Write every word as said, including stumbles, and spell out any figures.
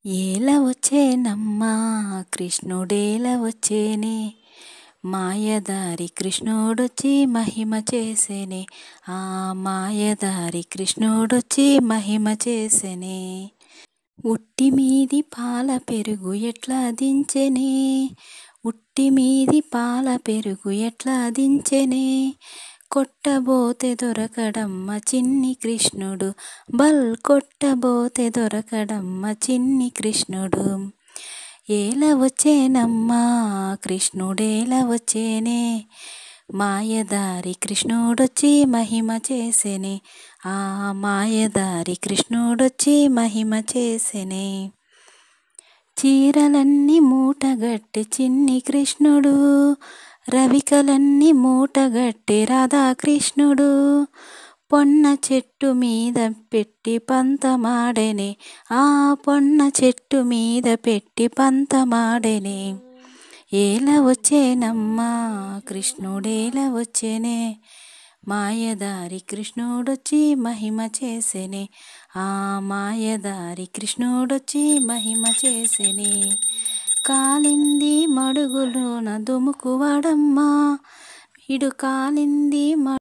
ఏల వచ్చేనమ్మా కృష్ణుడేల వచ్చేనే, మాయదారి కృష్ణుడొచ్చి మహిమ చేసేనే, ఆ మాయదారి కృష్ణుడొచ్చి మహిమ చేసేనే. ఉట్టి మీది పాల పెరుగు ఎట్లా దించెనే, ఉట్టి మీది పాల పెరుగు ఎట్లా దించెనే, కొట్టబోతే దొరకడమ్మ చిన్ని కృష్ణుడు, బల్ కొట్టబోతే దొరకడమ్మ చిన్ని కృష్ణుడు. ఏల వచ్చేనమ్మా కృష్ణుడేల వచ్చేనే, మాయదారి కృష్ణుడొచ్చి మహిమ చేసేనే, ఆ మాయదారి కృష్ణుడొచ్చి మహిమ చేసేనే. చీరలన్నీ మూటగట్టి చిన్ని కృష్ణుడు, రవికలన్నీ మూటగట్టి రాధాకృష్ణుడు, పొన్న చెట్టు మీద పెట్టి పంతమాడెనే, ఆ పొన్న చెట్టు మీద పెట్టి పంతమాడెనే. ఏల వచ్చేనమ్మా కృష్ణుడేల వచ్చేనే, మాయదారి కృష్ణుడొచ్చి మహిమ చేసేనే, ఆ మాయదారి కృష్ణుడొచ్చి మహిమ చేసేనే. కాలింది మడుగులోన దుముకువాడమ్మా, ఇడు కాలింది